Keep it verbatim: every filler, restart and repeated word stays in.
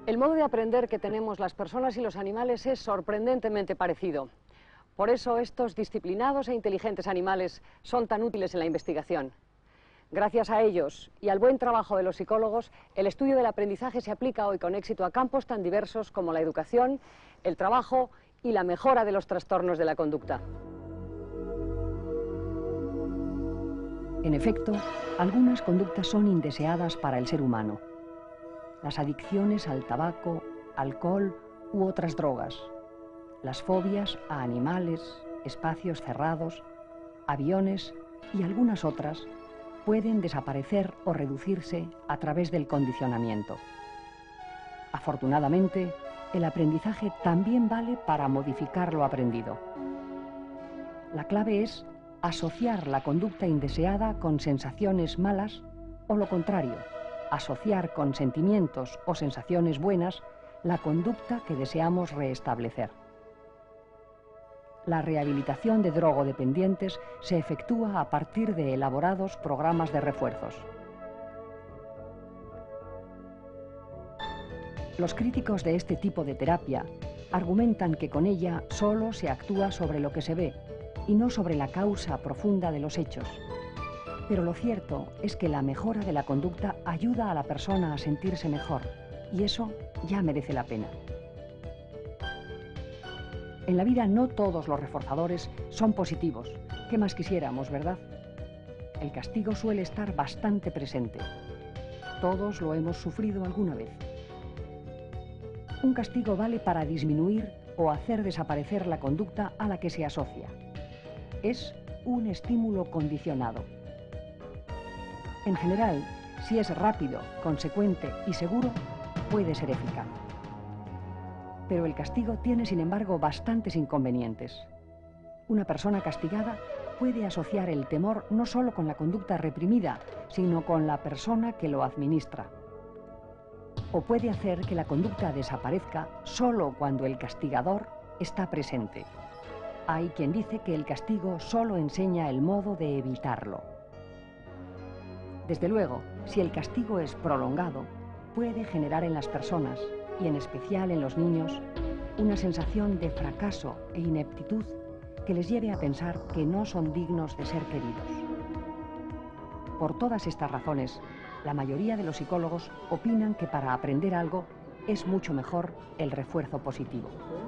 El modo de aprender que tenemos las personas y los animales es sorprendentemente parecido. Por eso estos disciplinados e inteligentes animales son tan útiles en la investigación. Gracias a ellos y al buen trabajo de los psicólogos, el estudio del aprendizaje se aplica hoy con éxito a campos tan diversos como la educación, el trabajo y la mejora de los trastornos de la conducta. En efecto, algunas conductas son indeseadas para el ser humano. Las adicciones al tabaco, alcohol u otras drogas, las fobias a animales, espacios cerrados, aviones y algunas otras pueden desaparecer o reducirse a través del condicionamiento. Afortunadamente, el aprendizaje también vale para modificar lo aprendido. La clave es asociar la conducta indeseada con sensaciones malas o lo contrario, asociar con sentimientos o sensaciones buenas la conducta que deseamos restablecer. La rehabilitación de drogodependientes se efectúa a partir de elaborados programas de refuerzos. Los críticos de este tipo de terapia argumentan que con ella solo se actúa sobre lo que se ve y no sobre la causa profunda de los hechos. Pero lo cierto es que la mejora de la conducta ayuda a la persona a sentirse mejor, y eso ya merece la pena. En la vida no todos los reforzadores son positivos. ¿Qué más quisiéramos, verdad? El castigo suele estar bastante presente. Todos lo hemos sufrido alguna vez. Un castigo vale para disminuir o hacer desaparecer la conducta a la que se asocia. Es un estímulo condicionado. En general, si es rápido, consecuente y seguro, puede ser eficaz. Pero el castigo tiene, sin embargo, bastantes inconvenientes. Una persona castigada puede asociar el temor no solo con la conducta reprimida, sino con la persona que lo administra. O puede hacer que la conducta desaparezca solo cuando el castigador está presente. Hay quien dice que el castigo solo enseña el modo de evitarlo. Desde luego, si el castigo es prolongado, puede generar en las personas, y en especial en los niños, una sensación de fracaso e ineptitud que les lleve a pensar que no son dignos de ser queridos. Por todas estas razones, la mayoría de los psicólogos opinan que para aprender algo es mucho mejor el refuerzo positivo.